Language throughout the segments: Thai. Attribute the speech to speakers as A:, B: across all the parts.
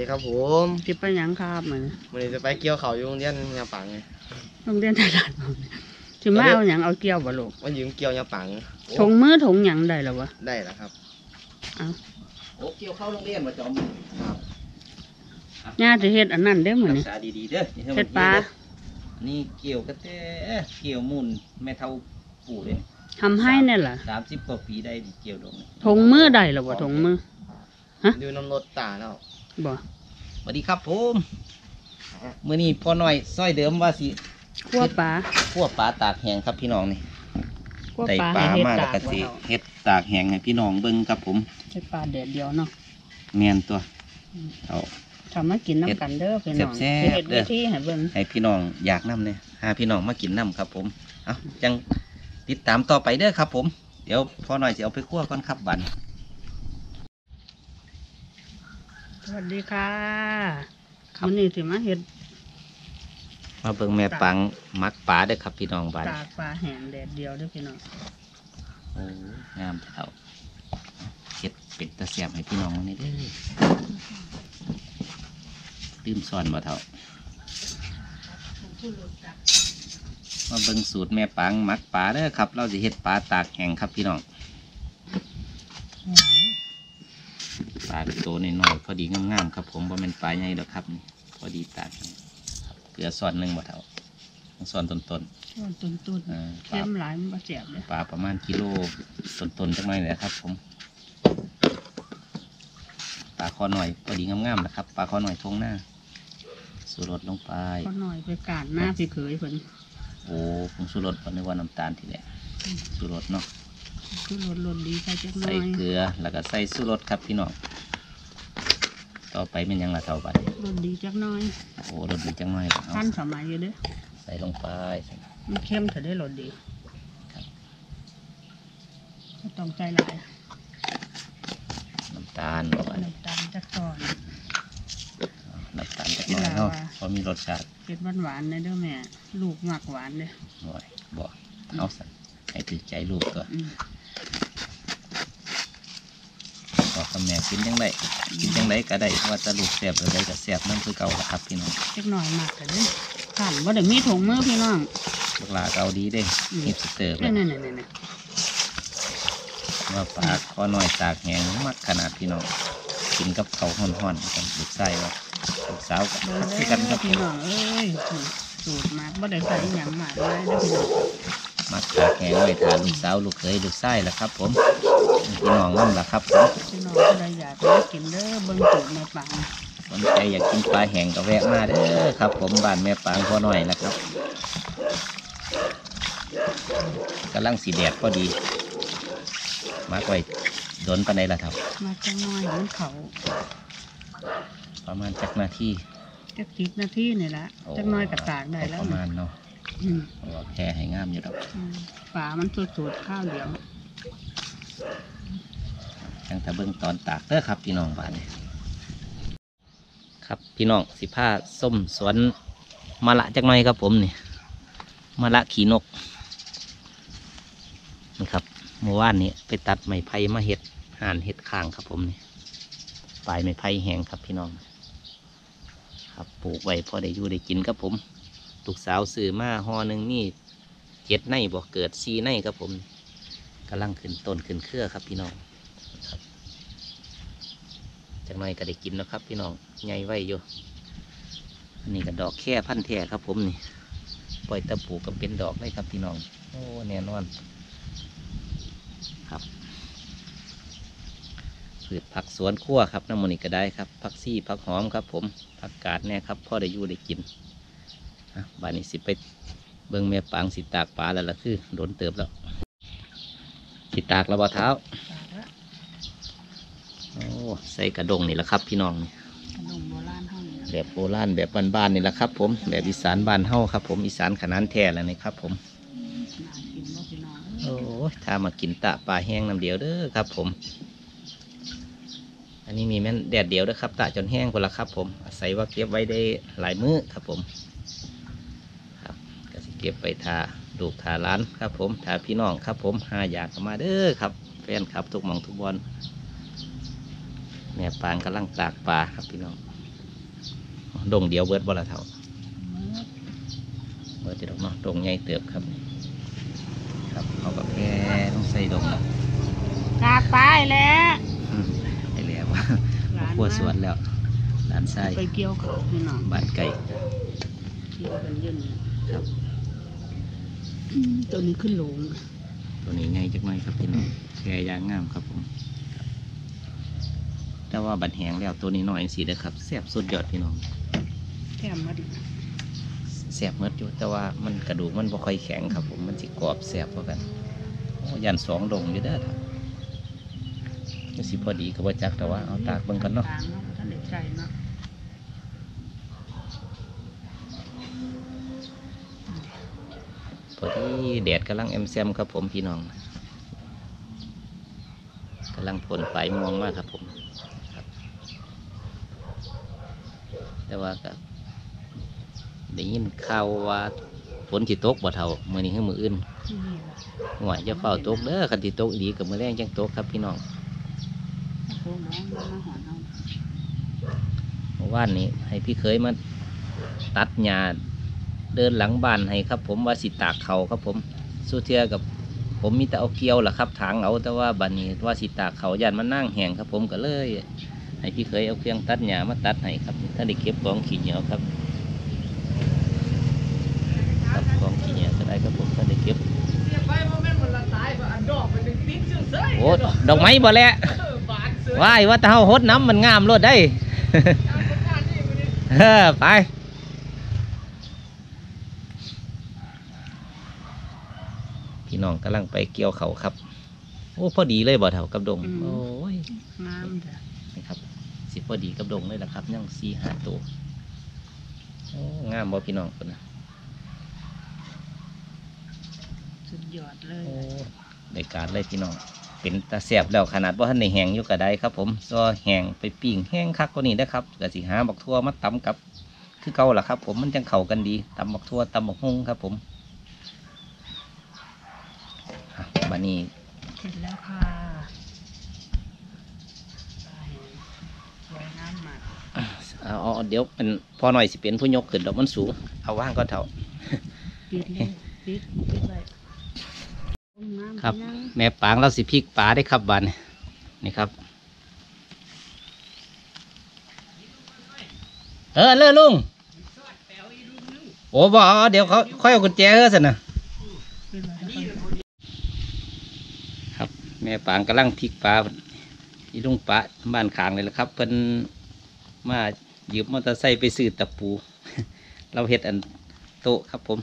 A: ครับผม
B: จะไปยังครับเหมือน
A: วันนี้จะไปเกี่ยวเขาอยู่โรงเรียนยาปังไง
B: โรงเรียนไทยรัฐจะมาเอาอย่างเอาเกี่ยวบ่ลูก
A: ว่ายืมเกี่ยวยาปัง
B: ถงมือถงหยังได้หรอวะ
A: ได้แล้วครับ
B: เอา
C: โอ้เกี่ยวเข้าโรงเรียนมาจอมครับ
B: ย่าจะเฮ็ดอันนั้นได้เหมือนนี่
C: รักษาดีๆเด้อ
B: เฮ็ดปลา
C: นี่เกี่ยวกระเตเกี่ยวมูลแม่เท่าปู่เลย
B: ทำให้เนี่ยล่ะ
C: 30 กว่าปีได้เกี่ยวดง
B: ถงมือได้หรอวะถงมือ
A: ฮะอยู่น้ำรถตาแล้ว
B: บ่
C: สวัสดีครับผมมื้อนี้พอหน่อยซอยเดิมว่าสิ
B: คั่วปลา
C: ตากแห้งครับพี่น้องนี่
B: คั่ว
C: ได้
B: ปลา
C: มาแล้วก็สิเฮ็ดตากแห้งให้พี่น้องเบิ่งครับผม
B: เฮ็ดปลาแดดเดียวเนาะ
C: แม่นตัวเอา
B: ทำมากินน้ำกันเด้อพี่น้อง
C: แซ่บๆเด้อให้พี่น้องอยากนำเนี่ยหาพี่น้องมากินน้ำครับผมเอาจังติดตามต่อไปเด้อครับผมเดี๋ยวพอหน่อยจะเอาไปคั่วก่อนครับบัน
B: สวัสดีค่ะวันนี้สิมาเฮ็ด
C: มาเบิ่งแม่ปังมักปลาเด้อครับพี่น้องบัน
B: ตากปลาแห้งแดดเดียวเด้อพี่น้อง
C: โอ้งามเท่าเฮ็ดเป็ดตะเสียบให้พี่น้องนี่เด้อตื่มซ่อนบ่เท่ามาเบิ่งสูตรแม่ปังมักปลาเด้อครับเราจะเฮ็ดปลาตากแห้งครับพี่น้องปลาตัวน้อยๆพอดีงามๆครับผมบ่แม่นปลาใหญ่ดอกครับนี่พอดีตากเกลือซ่อนหนึ่งบ่เท่าซ่อนต้น
B: เข้มหลายมันบ่แซ่บเลย
C: ปลาประมาณกิโลต้นจังหน่อยเลยครับผมปลาคอหน่อยพอดีงามๆนะครับปลาคอหน่อยทงหน้าสูรสลงไป
B: คอหน่อยไปกาดหน้าพี่เขยเพิ่น
C: โอ้ผงสูรสก่อนในวันน้ำตาลทีแรกสูรสเนาะ
B: สูรสดีใส่จักหน่อย
C: ใส่เกลือแล้วก็ใส่สูรสครับพี่น้องต่อไปเป็นยังละเท่าบัด
B: รสดีจักหน่อย
C: โอ้รสดีจังหน่อย
B: ท่านสมัยอยู่เด้อ
C: ใส่ลงไป
B: มันเข้มแต่ได้รสดีก็ต้องใจหลาย
C: น้ำตาล
B: น้ำตาลจักก่อน
C: น้ำตาลจักหน่อยเนาะพอมีรสชาติ
B: เผ็ดหวานๆเลยเด้อแม่ลูกหมักหวานเลย
C: บอกเอาสั่นให้ถือใจลูกตัวบอกกับแม่กินยังไงก็ได้ว่าจะลูกแสบหรือได้ก็แสบนั่นคือเก่าละครับพี่น้อง
B: เล็กหน่อยมากแต่เด้อขันว่าเดี๋ยวมีถุงมือพี่น้อง
C: ลูกหลาเก่าดีเด้ฮิปสเตอร์เลยว่าปลาคอหน่อยตากแห้งมักขนาดพี่น้องกินกับเขาห่อนๆกันลูกไส้ว่าลูกสาวกัน
B: คือกันครับพี่น้องเอ้ยสูตรมากว่าได้ใส่หยังมากเลยนะพี่น้อง
C: มักตากแห้งไว้ทานลูกสาวลูกเคยลูกไส้ละครับผมพี่น้องนั่นละครับผม
B: พี่น้องก็ได้อยากได้กินเด้อเบิ้งสูตรแม่ปัง
C: สนใจอยากกินปลาแห้งก็แวะมาเด้อครับผมบ้านแม่ปังพอหน่อยนะครับกำลังสีแดดพอดีมากไว้โดนปานใดละครับ
B: มาจังน้อยมันเขา
C: ประมาณจักนาที
B: จัก10 นาทีนี่แหละจักน้อยกระตากได้แล้ว
C: ประมาณเนาะแค่ให้งามอยู่ดอก
B: ปลามันสดๆข้าวเหลือง
C: ยังถ้าเบิ่งตอนตากเด้อครับพี่น้องบ้านครับพี่น้อง15ส้มสวนมะละจักหน่อยครับผมนี่มะละขี่นกนี่ครับเมื่อวานนี้ไปตัดไม้ไผ่มาเห็ดห่านเห็ดข้างครับผมนี่ปลายไม้ไผ่แห้งครับพี่น้องครับปลูกไว้พอได้อยู่ได้กินครับผมลูกสาวซื้อมาห่อหนึ่งนี่7 ในบอกเกิด4 ในครับผมกำลังขึ้นต้นขึ้นเครือครับพี่น้องครับจากหน่อยก็ได้กินแล้วครับพี่น้องใหญ่ไว้อยู่อันนี้ก็ดอกแค่พันแท้ครับผมนี่ปล่อยตะปูก็เป็นดอกเลยครับพี่น้องโอ้แน่นอนครับพืชผักสวนครัวครับน้ำมันนี่ก็ได้ครับผักซี่ผักหอมครับผมผักกาดเนี่ยครับพ่อได้อยู่ได้กินบ้านนี้สิไปเบิ่งแม่ปังสิตากปลาแล้วล่ะคือโดนเติบแล้วสิตากแล้วบ่เท้าโอ้ใส่กระดงนี่แหละครับพี่น้องนี่แบบโบราณแบบบ้านๆนี่แหละครับผมแบบอีสานบ้านเฮาครับผมอีสานขนาดแท้แล้วนี่ครับผมโอ้ถ้ามากินตะปลาแห้งน้ำเดียวเด้อครับผมอันนี้มีแม่นแดดเดียวเด้อครับตะจนแห้งคนละครับผมอาศัยว่าเก็บไว้ได้หลายมื้อครับผมครับก็สิเก็บไปทาลูกทาร้านครับผมทาพี่น้องครับผมหาอยากมาเด้อครับแฟนครับทุกหม่องทุกบอลแม่ปางกำลังตากปลาครับพี่น้องดงเดียวเบิดบ่ละเท่าเบิดจะดอกเนาะดงใหญ่เติบครับครับเขากับแค่ต้องใส่ดงนะ
B: กาไปแล้ว
C: ไอ้แล้วขั้วสวนแล้วด้านซ้าย
B: ไปเกี่ยวเขาพี่น้อง
C: บ้านไก่
B: เกี่ยวกันยืน
C: ครับ
B: ตัวนี้ขึ้นลง
C: ตัวนี้ง่ายจักหน่อยครับพี่น้องแค่ยางงามครับผมแต่ว่าบัดแหงแล้วตัวนี้น้อยสิเด้อครับแซ่บสุดยอดพี่น้อง
B: แก้มมาดิ
C: แซ่บเมดอยู่แต่ว่ามันกระดูกมันบ่ค่อยแข็งครับผมมันสิกรอบแซ่บกว่ากันโอ้ยัน2 ดงอยู่เด้อครับนี่สิพอดีกับว่าจักแต่ว่าเอาตากเบิ่งกันเนาะ
B: ทางเนาะท่านเด็กใจเนาะ
C: พอดีแดดกำลังแอมแซมครับผมพี่น้องกำลังผลไฟมองมากครับผมครับแต่ว่าก็ได้ยินข่าวว่าฝนสิตกบ่เท่ามื้อนี้คือมื้ออื่น
B: นี่ล่ะ
C: หวยจะเฝ้าตกเด้อคันสิตกอีหลีกับมื้อแรงจังตกครับพี่น้อง
B: โอ้น้องมาหอนเอา
C: เมื่อวานนี้ให้พี่เคยมาตัดหญ้าเดินหลังบ้านให้ครับผมว่าสิตากเขาครับผมสู้เทือกับผมมีแต่เอาเกลียวล่ะครับถางเอาแต่ว่าบัดนี้ว่าสิตากเขาย่านมันนั่งแห้งครับผมก็เลยให้พี่เคยเอาเครื่องตัดหญ้ามาตัดให้ครับถ้าได้เก็บกองขี้เหนียวครับครับกองขี้เหนียวก็ได้ครับผมถ้าได้เก็บโอ้ดอกไม้บ่แล้วว้ายว่าแต่เฮาหดน้ำมันงามรดได้ ไปพี่น้องกำลังไปเกี่ยวเขาครับโอ้พอดีเลยบ่เท่ากับดงโอ้ย
B: งามจ้ะ
C: นี่ครับสิพอดีกับดงเลยล่ะครับยัง4-5 ตัวโอ้งามบ่พี่น้องคนนะ
B: สุดยอดเลย
C: โอ้ได้การเลยพี่น้องเป็นตาแสบแล้วขนาดว่าท่านในแห้งอยู่ก็ได้ครับผมซอแห้งไปปิ้งแห้งคักกว่านี้นะครับก็สิหาบักทั่วมาตำกับคือเก่าล่ะครับผมมันจังเข้ากันดีตำบักทั่วตำบักฮุ่งครับผมบัดนี้
B: เสร็จแล้วค่ะสวยงามมาก
C: เอาเดี๋ยวเป็นพอหน่อยสิเป็นผู้ยกขึ้นดอกมันสูงเอาว่างก็เท่า
B: ปิดเลยปิดไว้งาม
C: ครับ
B: พี่น้อง
C: แม่ปางเราสิพริกปลาได้ครับบัดนี้นี่ครับเลิกลุงโอ้บ่เดี๋ยวเขาค่อยเอากุญแจสินะ
B: ปิดไว้แล้วก็
C: ครับแม่ปางกำลังพริกปลาอีลุงปลาบ้านขางเลยละครับเพิ่นมายืมมอเตอร์ไซค์ไปซื้อตะปู เราเฮ็ดอันโต๊ะครับผม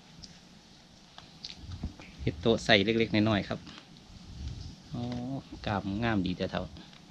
C: เฮ็ดโต๊ะใส่เล็กๆน้อยๆครับอ๋อกามงามดีแต่เท่า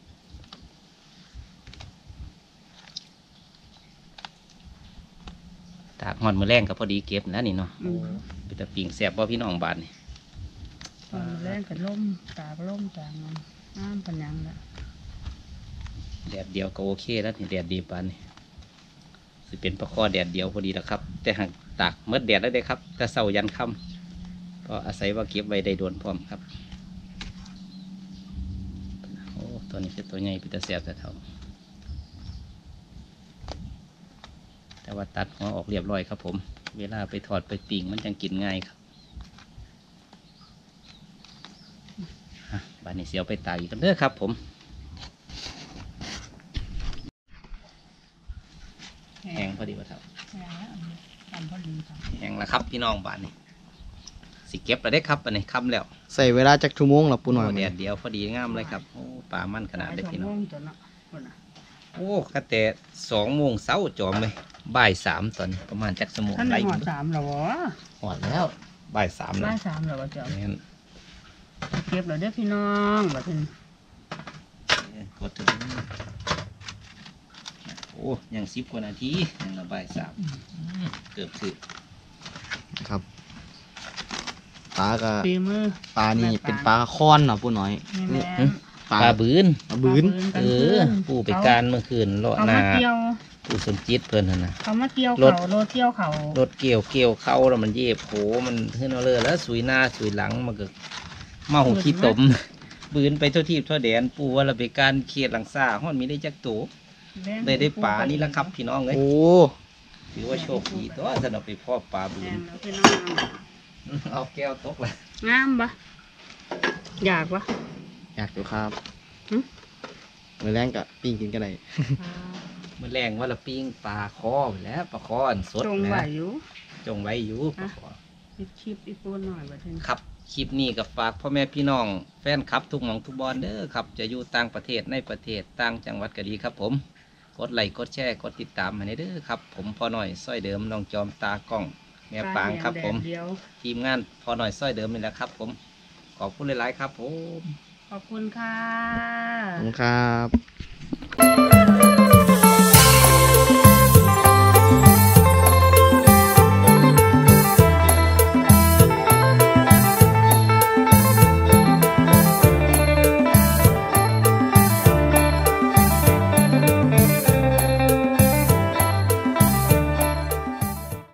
C: ตากหอนมือแรงกับพอดีเก็บนะนี่เนาะเป็นตะปิงแสบว่าพี่น้องบานนี่
B: ตอนแรงกับล่มตากล่มตากน้ำปัญญังละ
C: แดดเดียวก็โอเคแล้วนี่แดดดีปานนี่สิเป็นประคอแดดเดียวพอดีแล้วครับ แต่หากตากเมื่อแดดได้เลยครับแต่เสายันค่ำก็อาศัยว่าเก็บไว้ได้โดนพร้อมครับโอ้ตัวนี้คือตัวใหญ่เป็นตะแสบแต่เท่าแต่ว่าตัดหัวออกเรียบร้อยครับผมเวลาไปถอดไปปิ่งมันจังกินง่ายครับบ้านนี้เสียวไปตากอีกกันเด้อครับผมแห้งพอดีว่าเท่า
B: ทำพอดีจ้ะ
C: แห้งแล้วครับพี่น้องบ้านนี้สิเก็บแล้วได้ครับอันนี้ค่ำแล้ว
A: ใส่เวลาจักชั่วโมงหรอปูหน่อย
C: โแดดเดียวพอดีงามเลยครับโอ้ปลามันขนาดได้พี่น้อง
B: ตัวเนาะคนน่ะ
C: โอ้กระแต่2 โมงเช้าจอมเลยบ่าย 3ตอนนี้ประมาณจักสมง
B: ท่าน
C: ไร
B: หอดสามเหรอวะ
C: หอดแล้วบ่าย 3แล้ว
B: บ้านสามเหรอวะเจ้า
C: แม่น
B: เก็บเลยเด้อพี่น้องแบบนี้
C: กดถึงโอ้ยัง10 กว่านาทียังละบ่าย 3เกือบถึง
A: ครับปลาก็
B: ปีมือ
A: ปลานี่เป็นปลาค้อนเนาะปูหน่อย
B: นี่แม่
C: ปลาบืน
A: ปลาบืน
C: เออผู้ไปการเมื่อคืนเลาะ
B: เขา
C: หนา
B: มาเกี่ยว
C: ผู้สมจิตเพิ่นหั่นนะ
B: เขามาเกี่ยว
C: รถ
B: เขารถเกี่ยวเขา
C: รถเกี่ยวเข้าแล้วมันเย็บโผมันขึ้นเอาเลยแล้วสุยหน้าสุยหลังมันก็เมาขี้ตม บืนไปทั่วทีบทั่วแดนปูว่าเราไปการเขียดหลังซ่าห้อนมีได้จักโตได้ปลานี่ละครับพี่น้องเลย
A: โอ้
C: ถือว่าโชคดีตัวสนับไปพ่อปลาบู
B: แด
C: น
B: งแล้วพี่น้อง
C: เอาแก้วตกเลย
B: งามปะอยากปะ
A: อยากอยู่ครับ
B: หึ
A: มื้อแรงก็ปิ้งกินกันได้
C: มื่อแรงว่าละปิ้งปลาคอไปแล้วปลาคออันสด
B: จงไหว
C: นะ
B: อยู่
C: จงไว้อยู่ปลาคอ
B: ปิดคลิปอีกปูหน่อยบัดนี้
C: ครับคลิปนี้กับฝากพ่อแม่พี่น้องแฟนคลับทุกหม่องทุกบอลเด้อครับจะอยู่ต่างประเทศในประเทศต่างจังหวัดก็ดีครับผมกดไลค์กดแชร์กดติดตามมาให้เด้อครับผมพอหน่อยซ้อยเดิมน้องจอมตากล้องแม่ปางครับผม
B: แดดเดียว
C: ทีมงานพอหน่อยซ้อยเดิมนี่แหละครับผมขอบคุณหลายๆครับผม
B: ขอบคุณค่ะ
A: ขอบคุณครับ